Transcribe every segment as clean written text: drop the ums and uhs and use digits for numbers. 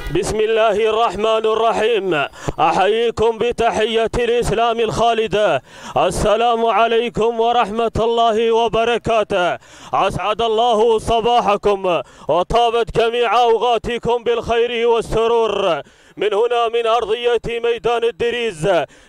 بسم الله الرحمن الرحيم. أحييكم بتحية الإسلام الخالدة. السلام عليكم ورحمة الله وبركاته. أسعد الله صباحكم وطابت جميع أوقاتكم بالخير والسرور. من هنا من أرضية ميدان الدريز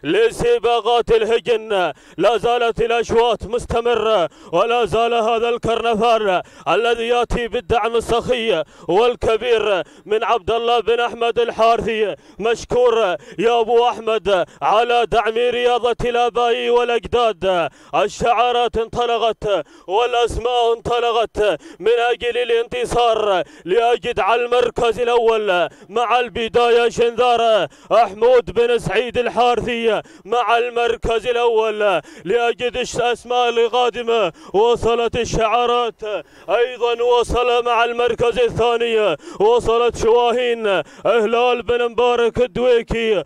لسباقات الهجن لا زالت الأشواط مستمرة، ولا زال هذا الكرنفال الذي يأتي بالدعم السخي والكبير من عبد الله بن أحمد الحارثي. مشكور يا أبو أحمد على دعم رياضة الآباء والأجداد. الشعارات انطلقت والأسماء انطلقت من أجل الانتصار لأجد المركز الأول. مع البداية شنذارة حمود بن سعيد الحارثي مع المركز الأول لأجد الأسماء القادمة. وصلت الشعارات أيضا، وصل مع المركز الثاني وصلت شواهين هلال بن مبارك الدويكي.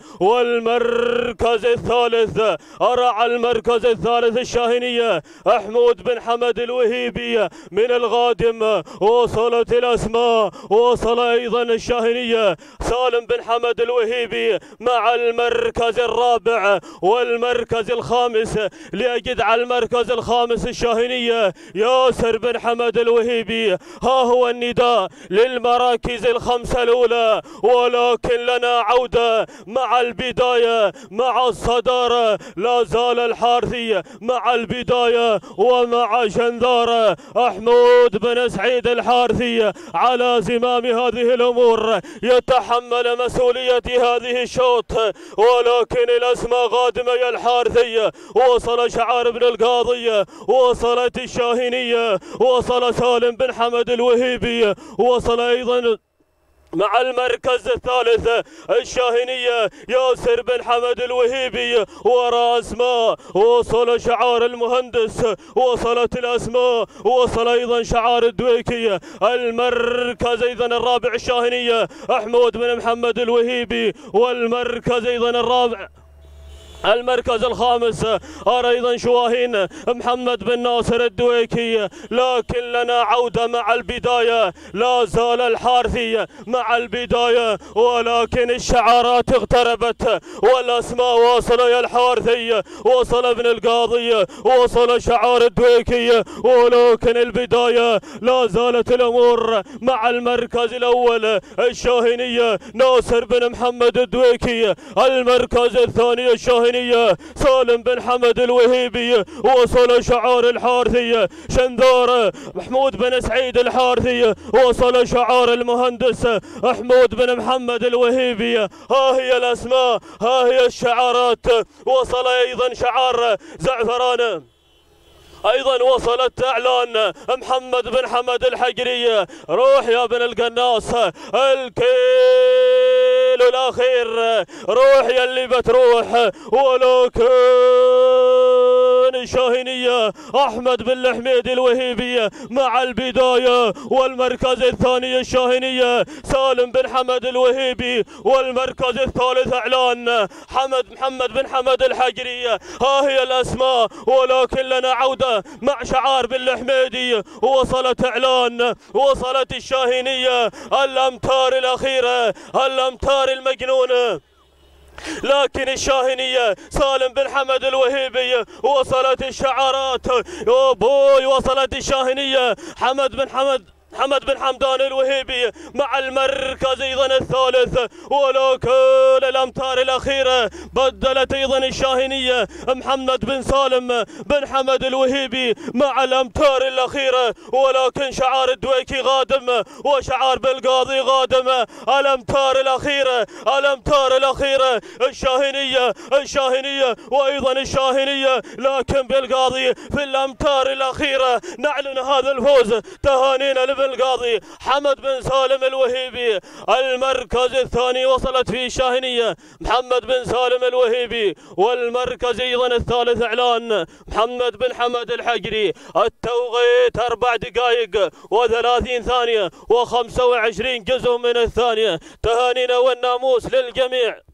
والمركز الثالث أرى المركز الثالث الشاهينية حمود بن حمد الوهيبي من القادم. وصلت الأسماء، وصل أيضا الشاهينية سالم بن حمد الوهيبي مع المركز الرابع والمركز الخامس لأجد على المركز الخامس الشاهينية ياسر بن حمد الوهيبي. ها هو النداء للمراكز الخمسة الأولى، ولكن لنا عودة مع البداية مع الصدارة. لا زال الحارثي مع البداية ومع شنذارة حمود بن سعيد الحارثي على زمام هذه الأمور، يتحمل مسؤولية هذه الشوط. ولكن الأسماء قادمة يا الحارثي. وصل شعار بن القاضي، وصلت الشاهينية، وصل سالم بن حمد الوهيبي، وصل أيضا مع المركز الثالث الشاهينية ياسر بن حمد الوهيبي. وراء أسماء وصل شعار المهندس، وصلت الأسماء، وصل أيضا شعار الدويكي. المركز أيضا الرابع الشاهينية حمود بن محمد الوهيبي، والمركز أيضا الرابع المركز الخامس أرى أيضا شواهين محمد بن ناصر الدويكي. لكن لنا عودة مع البداية. لا زال الحارثي مع البداية، ولكن الشعارات اقتربت والأسماء. وصل يا الحارثي، وصل ابن القاضي، وصل شعار الدويكي، ولكن البداية لا زالت الأمور مع المركز الأول الشاهينية ناصر بن محمد الدويكي. المركز الثاني الشاهينية سالم بن حمد الوهيبي. وصل شعار الحارثي شنذارة محمود بن سعيد الحارثي، وصل شعار المهندس حمود بن محمد الوهيبي. ها هي الأسماء، ها هي الشعارات. وصل أيضا شعار زعفران، أيضا وصلت إعلان محمد بن حمد الحجري. روح يا ابن القناص، الكيل الأخير روح يا اللي بتروح. ولكن الشاهينية أحمد بن الحميد الوهيبي مع البداية. والمركز الثاني الشاهينية سالم بن حمد الوهيبي، والمركز الثالث إعلان محمد بن حمد الحجري. ها هي الأسماء، ولكن لنا عودة مع شعار بن الحميدي. وصلت إعلان، وصلت الشاهينية الأمتار الأخيرة، الأمتار المجنونة. لكن الشاهينية سالم بن حمد الوهيبي. وصلت الشعارات بوي، وصلت الشاهينية محمد بن حمدان الوهيبي مع المركز ايضا الثالث. ولكن الامتار الاخيره بدلت ايضا الشاهينيه محمد بن سالم بن حمد الوهيبي مع الامتار الاخيره. ولكن شعار الدويكي قادم وشعار بالقاضي قادم. الامتار الاخيره، الامتار الاخيره الشاهينيه وايضا الشاهينيه. لكن بالقاضي في الامتار الاخيره نعلن هذا الفوز. تهانينا القاضي حمد بن سالم الوهيبي. المركز الثاني وصلت فيه الشاهينية محمد بن سالم الوهيبي، والمركز ايضا الثالث اعلان محمد بن حمد الحجري. التوقيت 4 دقائق و30 ثانية و25 جزء من الثانية. تهانينا والناموس للجميع.